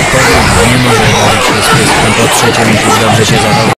nie może grać, to jest po trzecie, musi dobrze się zachować.